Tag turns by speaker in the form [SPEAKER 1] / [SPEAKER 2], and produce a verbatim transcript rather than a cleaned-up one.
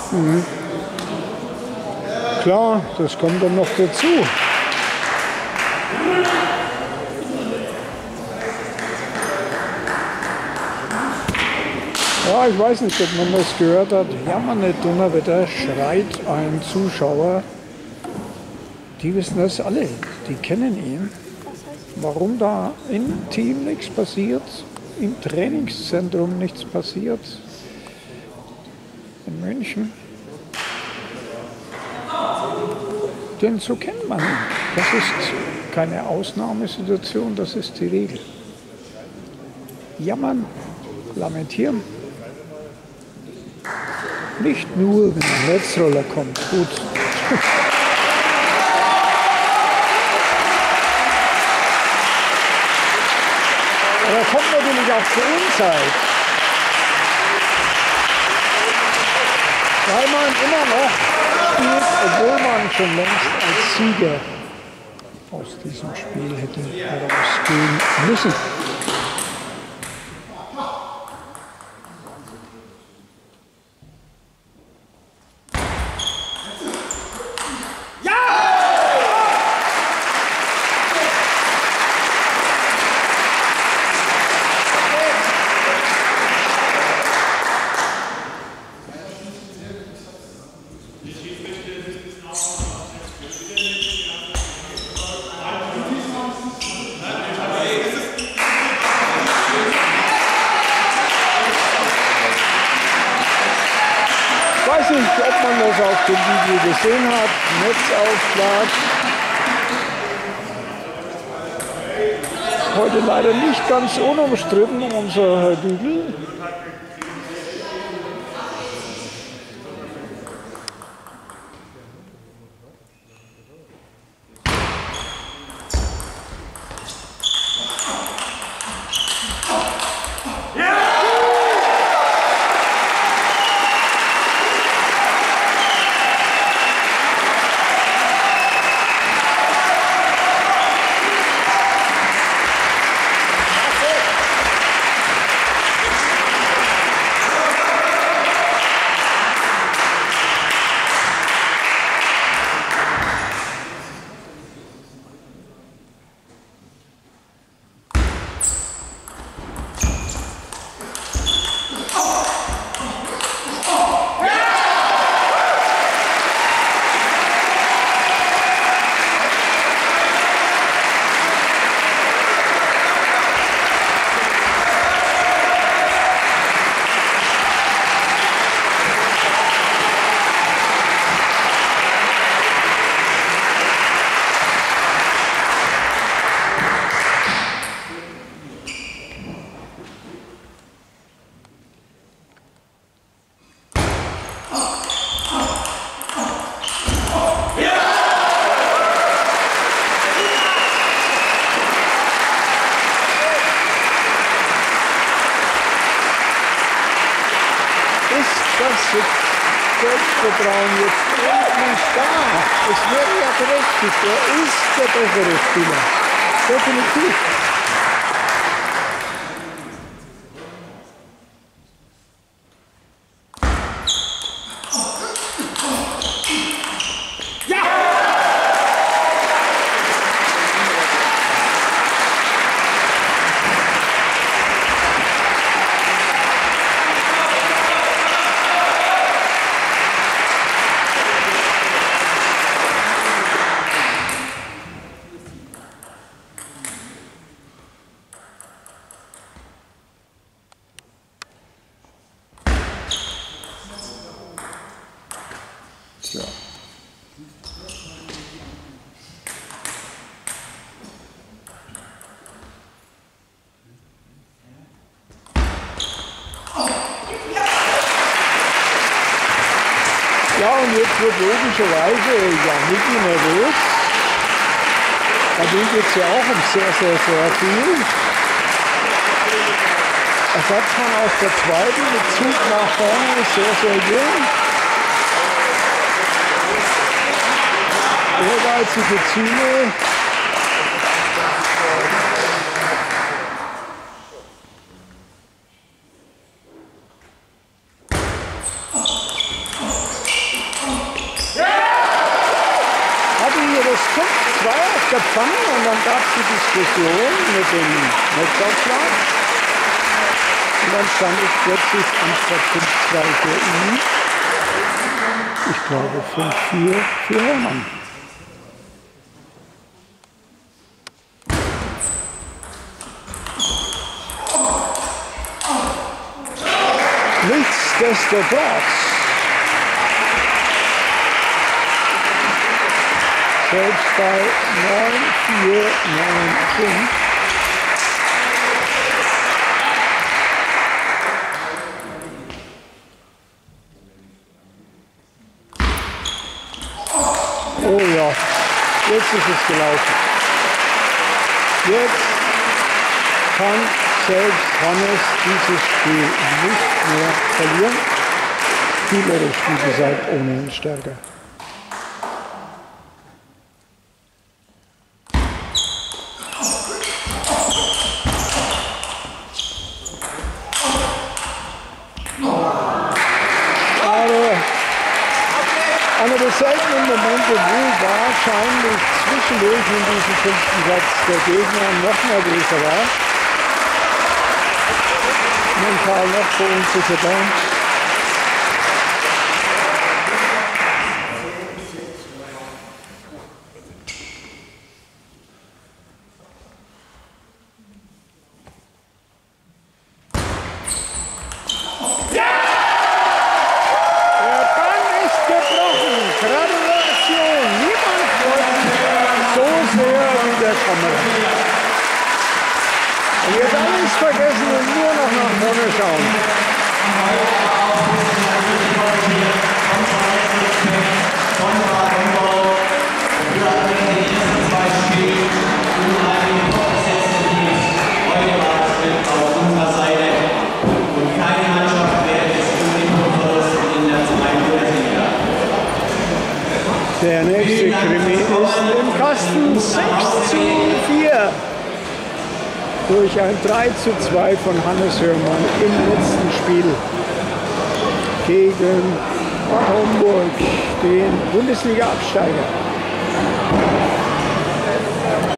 [SPEAKER 1] Mhm. Klar, das kommt dann noch dazu. Ja, ich weiß nicht, ob man das gehört hat. Jammer nicht, Donnerwetter, schreit ein Zuschauer. Die wissen das alle, die kennen ihn. Warum da im Team nichts passiert, im Trainingszentrum nichts passiert, in München. Denn so kennt man ihn. Das ist keine Ausnahmesituation, das ist die Regel. Jammern, lamentieren. Nicht nur, wenn ein Netzroller kommt. Gut. Aber er kommt natürlich auch zur Unzeit. Weil man immer noch spielt, obwohl man schon längst als Sieger aus diesem Spiel hätte herausgehen müssen. Ich weiß nicht, ob man das auf dem Video gesehen hat. Netzaufschlag. Heute leider nicht ganz unumstritten, unser Herr Dügel. Das Selbstvertrauen jetzt endlich da. Es wäre ja berechtigt. Er ist der bessere Spieler. Definitiv. Tja. Ja, und jetzt wird logischerweise Jannicki nervös. Bei dem geht es ja auch um sehr, sehr, sehr viel. Ersatzmann aus der zweiten mit Zug nach vorne, sehr, sehr jung. Ehrgeizige Ziele. zwei aufgefangen und dann gab es die Diskussion mit dem Netzaufschlag. Und dann stand es plötzlich anstatt fünf zwei für ihn, ich glaube fünf vier für Hermann. Nichtsdestotrotz, selbst bei neun vier, neun fünf, oh ja, jetzt ist es gelaufen. Jetzt kann selbst Hannes dieses Spiel nicht mehr verlieren. Spielerisch, wie gesagt, ohnehin stärker. Aber einer der seltenen Momente, wo wahrscheinlich zwischendurch in diesem fünften Satz der Gegner noch nervöser war, mental noch verunsicherter. Der Bann ist gebrochen. Gratulation. Niemand freut so sehr wie der Kamera. Und jetzt alles vergessen und nur noch nach vorne schauen. Der nächste Krimi ist im Kasten sechs zu vier. Durch ein drei zu zwei von Hannes Hörmann im letzten Spiel gegen Bad Homburg, den Bundesliga-Absteiger.